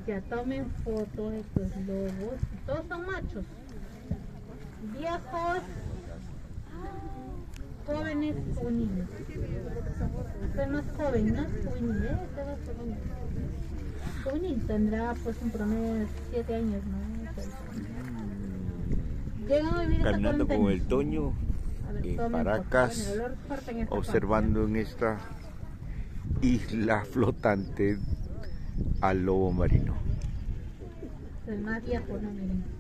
Ya tomen fotos estos lobos. Todos son machos. Viejos, jóvenes, juveniles. Este es más joven, ¿no? Juvenil, este va a ser juvenil. Juvenil tendrá pues un promedio de 7 años, ¿no? Llegan a vivir Caminando con el Toño en Paracas, observando en esta isla flotante al lobo marino. El más viejo, ¿no? Miren.